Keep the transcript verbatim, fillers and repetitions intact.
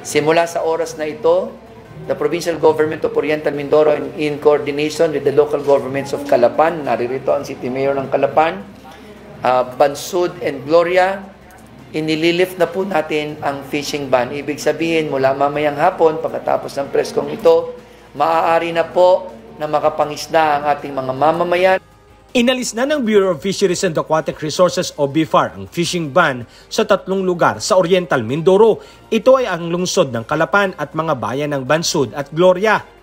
Simula sa oras na ito, the Provincial Government of Oriental Mindoro in, in coordination with the local governments of Calapan, naririto ang City Mayor ng Calapan, uh, Bansud and Gloria, inililift na po natin ang fishing ban. Ibig sabihin, mula mamayang hapon, pagkatapos ng preskong ito, maaari na po na makapangisda ang ating mga mamamayan. Inalis na ng Bureau of Fisheries and Aquatic Resources o B F A R ang fishing ban sa tatlong lugar sa Oriental Mindoro. Ito ay ang lungsod ng Calapan at mga bayan ng Bansud at Gloria.